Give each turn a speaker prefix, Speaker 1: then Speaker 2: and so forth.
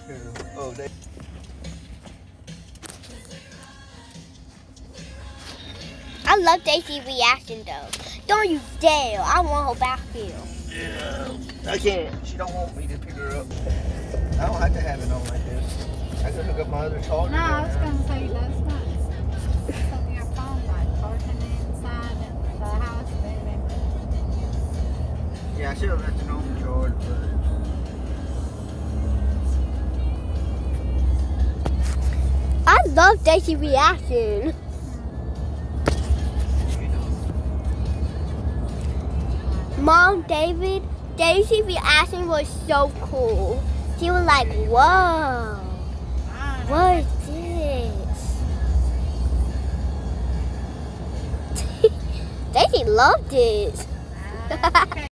Speaker 1: Here. Oh, they.
Speaker 2: I love Daisy's reaction though. Don't you dare! I want her back here.
Speaker 1: Yeah, I can't. She don't want me to pick her up. I don't have to have it on like this. I could hook up my other charger.
Speaker 3: No, I was going to say that's not something your phone like charging inside the house, baby.
Speaker 1: Yeah, I should have left it on the charge, but.
Speaker 2: I love Daisy's reaction. Mom, Daisy's reaction was so cool. She was like, whoa, what is this? Daisy loved it.
Speaker 3: Okay.